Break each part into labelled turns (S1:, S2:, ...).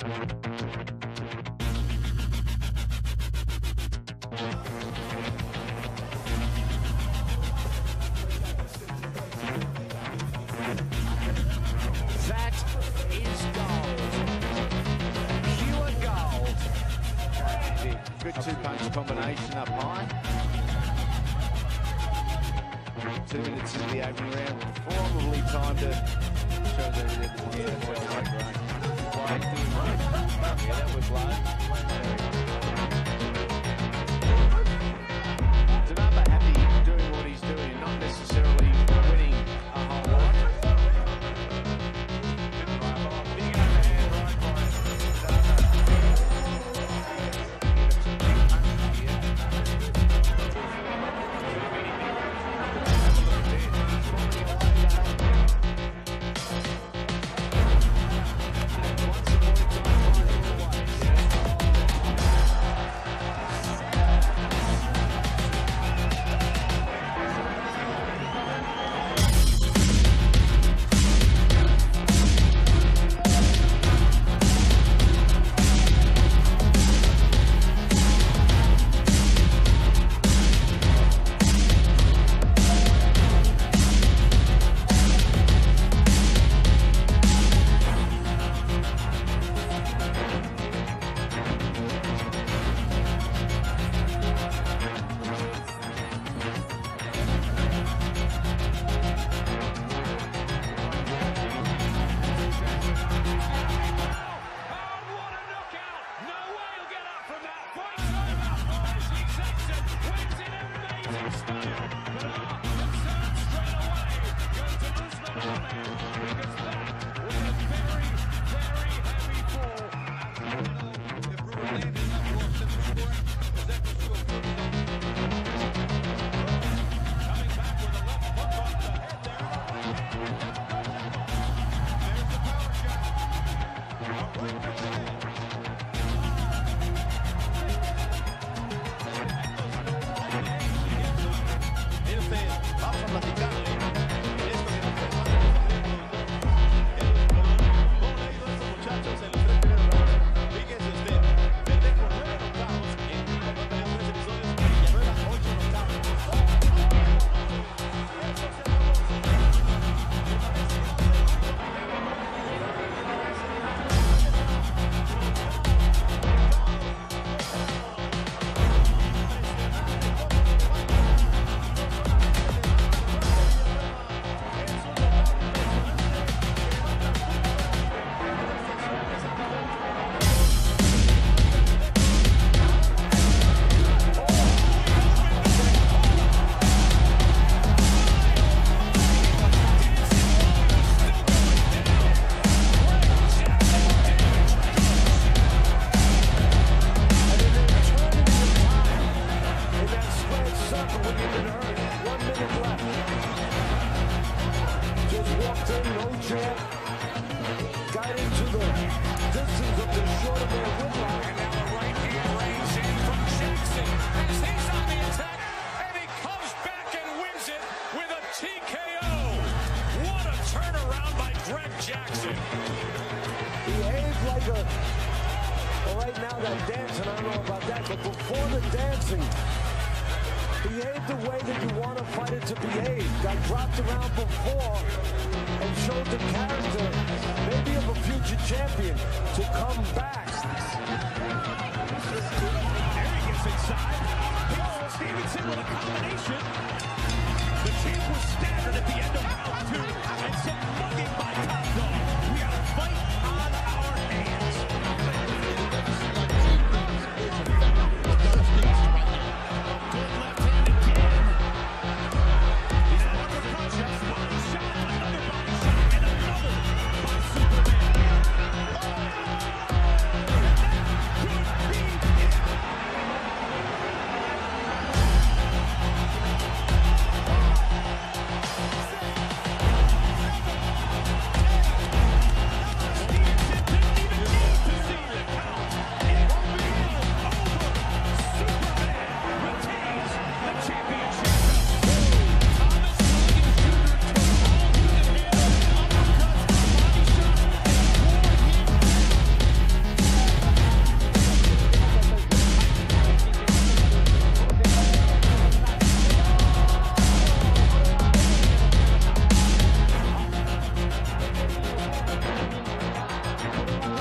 S1: Good two-punch combination up high. 2 minutes in the opening round. Probably time to show the yeah, that was low. Tanaba happy doing what he's doing, not necessarily winning a whole lot.
S2: Behave the way that you want a fighter to behave. Got dropped around before and showed the character, maybe of a future champion, to come back.
S3: There he gets inside. Hits Stevenson with a combination. The champ was staggered at the end of round 2. And some mugging by Top Dog. We got a fight on our hands. Good left hand again. He's an uppercut. Just body shot. Another body shot. And another by Superman. Could be it.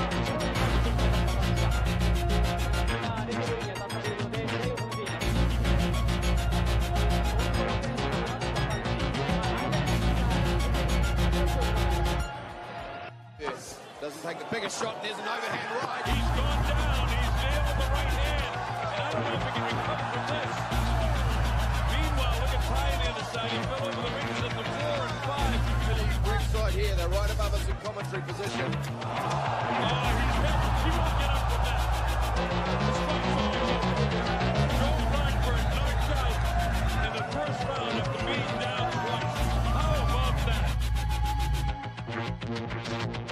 S4: Doesn't take the biggest shot, and there's an overhand right.
S3: He's gone down. He's nailed the right hand. And I don't know if he can recover from this. Meanwhile, look at Pioneer the side. He fell over the rings at the 4 and 5.
S4: Ringside here, they're right above us in commentary position.
S3: Oh, he's hit. He won't get up from that. This fight's all over. Joe Blackburn knocked out in the first round after being down twice. How about that?